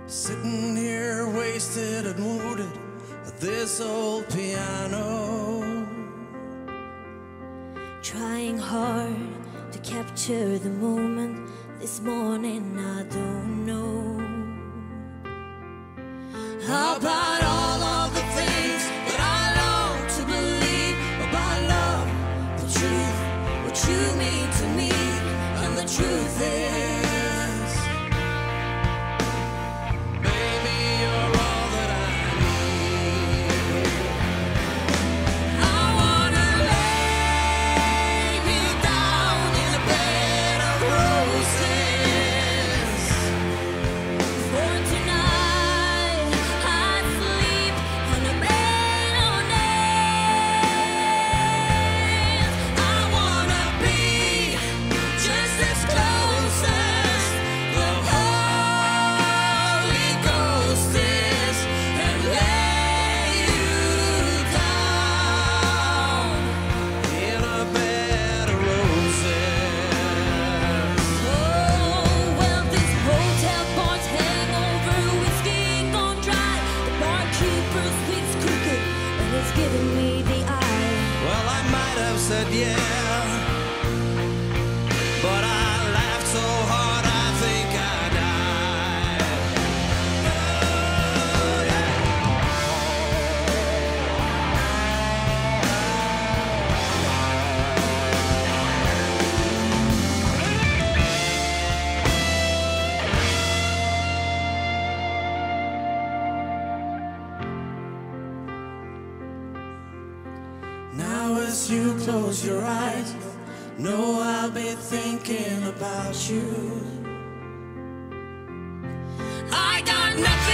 Sitting here wasted and wounded at this old piano, trying hard to capture the moment. This morning I don't know. How about all of the things that I long to believe about love, the truth, what you mean to me, and the truth is, baby, you're all that I need. I wanna lay me down in a bed of roses. For tonight I sleep on a bed of nails. I wanna be just as close as the Holy Ghost is, and lay you down In a bed of roses. Oh, well, this hotel bar's hangover, whiskey gone dry. The barkeeper speaks crooked, and it's giving me the eye. Well, I might have said yeah, but I laughed so hard I think I died. Oh, yeah. Now as you close your eyes, know I'll be thinking about you. I got nothing